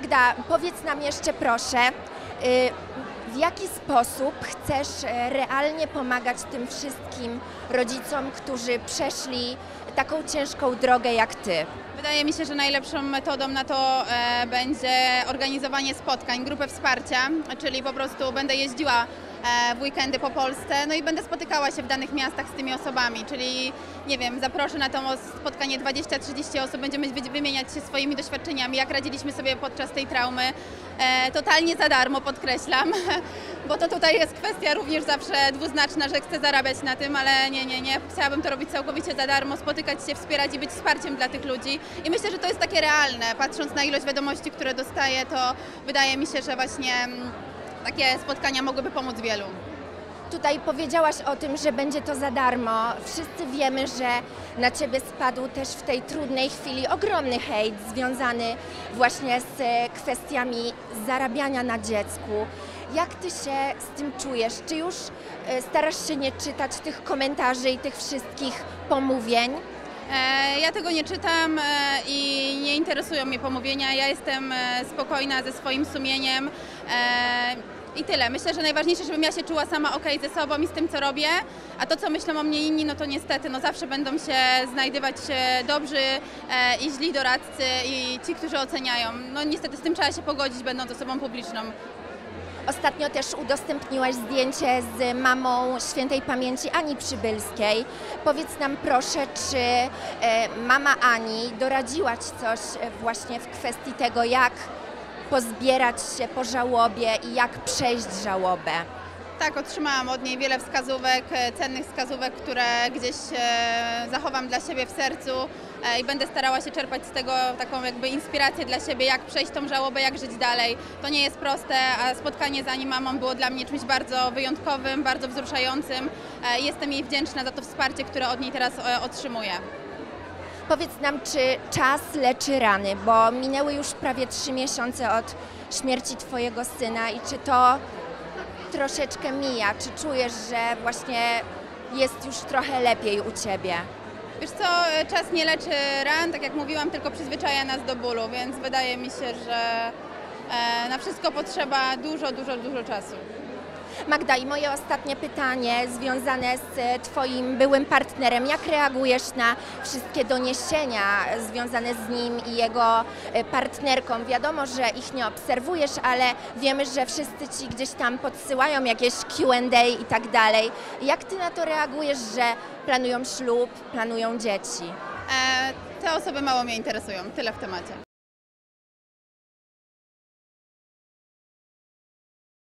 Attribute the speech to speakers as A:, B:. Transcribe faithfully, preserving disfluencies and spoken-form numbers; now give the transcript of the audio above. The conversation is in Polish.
A: Magda, powiedz nam jeszcze proszę, w jaki sposób chcesz realnie pomagać tym wszystkim rodzicom, którzy przeszli taką ciężką drogę jak ty?
B: Wydaje mi się, że najlepszą metodą na to e, będzie organizowanie spotkań, grupy wsparcia, czyli po prostu będę jeździła e, w weekendy po Polsce, no i będę spotykała się w danych miastach z tymi osobami, czyli nie wiem, zaproszę na to spotkanie dwadzieścia trzydzieści osób, będziemy wymieniać się swoimi doświadczeniami, jak radziliśmy sobie podczas tej traumy, e, totalnie za darmo, podkreślam, bo to tutaj jest kwestia również zawsze dwuznaczna, że chcę zarabiać na tym, ale nie, nie, nie, chciałabym to robić całkowicie za darmo, spotykać się, wspierać i być wsparciem dla tych ludzi. I myślę, że to jest takie realne. Patrząc na ilość wiadomości, które dostaję, to wydaje mi się, że właśnie takie spotkania mogłyby pomóc wielu.
A: Tutaj powiedziałaś o tym, że będzie to za darmo. Wszyscy wiemy, że na ciebie spadł też w tej trudnej chwili ogromny hejt związany właśnie z kwestiami zarabiania na dziecku. Jak ty się z tym czujesz? Czy już starasz się nie czytać tych komentarzy i tych wszystkich pomówień?
B: Ja tego nie czytam i nie interesują mnie pomówienia. Ja jestem spokojna ze swoim sumieniem i tyle. Myślę, że najważniejsze, żebym ja się czuła sama okej ze sobą i z tym, co robię, a to, co myślą o mnie inni, no to niestety no zawsze będą się znajdywać dobrzy i źli doradcy i ci, którzy oceniają. No niestety z tym trzeba się pogodzić, będąc osobą publiczną.
A: Ostatnio też udostępniłaś zdjęcie z mamą świętej pamięci Ani Przybylskiej. Powiedz nam proszę, czy mama Ani doradziła ci coś właśnie w kwestii tego, jak pozbierać się po żałobie i jak przejść żałobę?
B: Tak, otrzymałam od niej wiele wskazówek, cennych wskazówek, które gdzieś zachowam dla siebie w sercu i będę starała się czerpać z tego taką jakby inspirację dla siebie, jak przejść tą żałobę, jak żyć dalej. To nie jest proste, a spotkanie z Ani mamą było dla mnie czymś bardzo wyjątkowym, bardzo wzruszającym. Jestem jej wdzięczna za to wsparcie, które od niej teraz otrzymuję.
A: Powiedz nam, czy czas leczy rany, bo minęły już prawie trzy miesiące od śmierci twojego syna i czy to troszeczkę mija? Czy czujesz, że właśnie jest już trochę lepiej u ciebie?
B: Wiesz co, czas nie leczy ran, tak jak mówiłam, tylko przyzwyczaja nas do bólu, więc wydaje mi się, że na wszystko potrzeba dużo, dużo, dużo czasu.
A: Magda, i moje ostatnie pytanie związane z twoim byłym partnerem. Jak reagujesz na wszystkie doniesienia związane z nim i jego partnerką? Wiadomo, że ich nie obserwujesz, ale wiemy, że wszyscy ci gdzieś tam podsyłają jakieś Q and A i tak dalej. Jak ty na to reagujesz, że planują ślub, planują dzieci?
B: E, te osoby mało mnie interesują, tyle w temacie.